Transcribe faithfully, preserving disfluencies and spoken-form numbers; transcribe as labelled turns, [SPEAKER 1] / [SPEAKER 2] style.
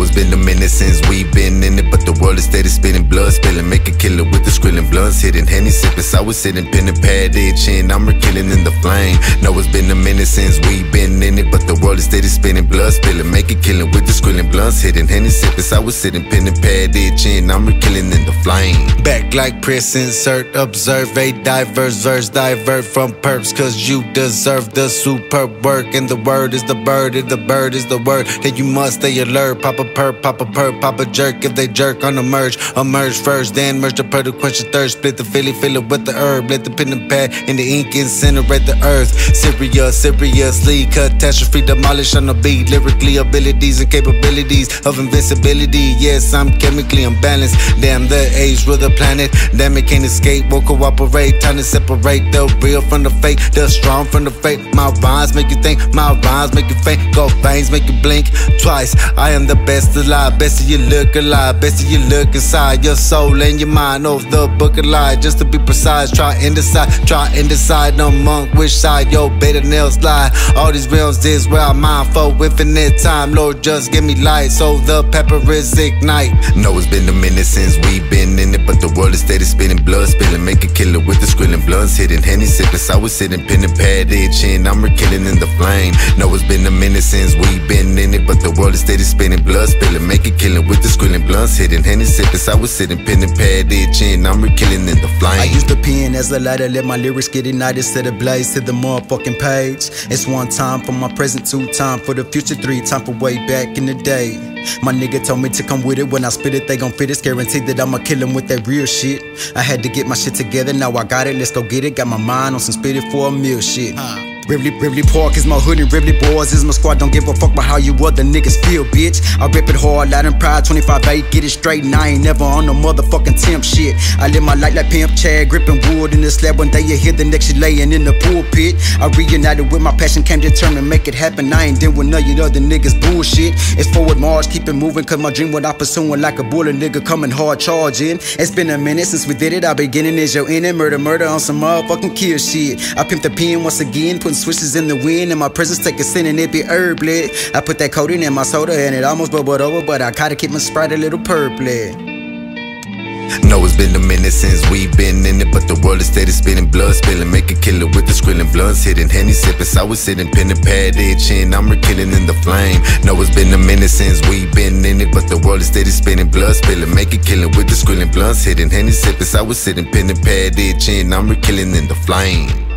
[SPEAKER 1] Know it's been a minute since we been in it, but the world is steady spinning, blood spilling, make a killer with the skrillin', blunts hitting, Henny sipping, sour sitting, pen and pad itching, I'm killing in the flame. Know it's been a minute since we been in it, but the world is steady spinning, blood spilling, make a killing with the skrillin', blunts hitting, Henny sipping, sour sitting, pen and pad itching, I'm killing in the flame. Back like press insert, observe a diverse verse, divert from perps, cause you deserve the superb work. And the word is the bird, and the bird is the word, then you must stay alert. Pop a perp, pop a perp, pop a jerk. If they jerk on the merge, emerge first, then merge the pearl to quench your thirst. Split the Philly, fill it with the herb, let the pen and pad in the ink incinerate the earth. Serious, seriously, catastrophe, demolish on the beat. Lyrically, abilities and capabilities of invincibility. Yes, I'm chemically unbalanced. Damn, the age with the planet. Damn, it can't escape, won't cooperate. Time to separate the real from the fake, the strong from the fake. My rhymes make you think, my rhymes make you faint. Go veins make you blink twice. I am the best alive, best of you look alive, best of you look inside your soul and your mind. Off the book of lies, just to be precise. Try and decide, try and decide among which side your beta nails lie. All these realms is where I mind for infinite time. Lord, just give me light so the pepper is ignite. Know it's been a minute since we been in it, but the world is steady spinning, blood spilling, make a killer with the skrillin', blunts hitting, Henny sipping, sour sitting, pen and pad itching, I'm killing in the flame. Know it's been a minute since we been in it, but the world is steady spinning, blood spilling, make a killing with the skrillin', blunts hitting, Henny sipping, sour sitting, pen and pad itching, I'm killing in the flame.
[SPEAKER 2] I use the pen as a lighter, let my lyrics get ignited, set a blaze to the motherfucking page. It's one time for my present, two time for the future, three time for way back in the day. My nigga told me to come with it, when I spit it they gon' fit it. It's guaranteed that I'ma kill him with that real shit. I had to get my shit together, now I got it, let's go get it. Got my mind on some spit it for a meal shit. uh. Rivley, Rivley Park is my hood and Rivley Boys is my squad. Don't give a fuck about how you other niggas feel, bitch. I rip it hard, loud and proud, twenty-five eight, get it straight. And I ain't never on no motherfucking temp shit. I live my life like Pimp Chad, gripping wood in the slab. One day you hear the next you laying in the pulpit. I reunited with my passion, came determined, make it happen. I ain't dealing with none of you other niggas bullshit. It's forward march, keep it moving, cause my dream what I pursuing like a bullet nigga coming hard charging. It's been a minute since we did it, our beginning is your ending. Murder, murder on some motherfucking kill shit. I pimped the pen once again, putting switches in the wind. And my presence take a sin and it be herb lit. I put that codeine in my soda and it almost bubbled over, but I gotta keep my Sprite a little purple.
[SPEAKER 1] Know it's been a minute since we been in it, but the world is steady spinning, blood spilling, make a killer with the skrillin', blunts hitting, Henny sipping, sour sitting, pen and pad itching, I'm killing in the flame. Know it's been a minute since we been in it, but the world is steady spinning, blood spilling, make a killing with the skrillin', blunts hitting, Henny sipping, sour sitting, pen and pad itching, I'm killing in the flame.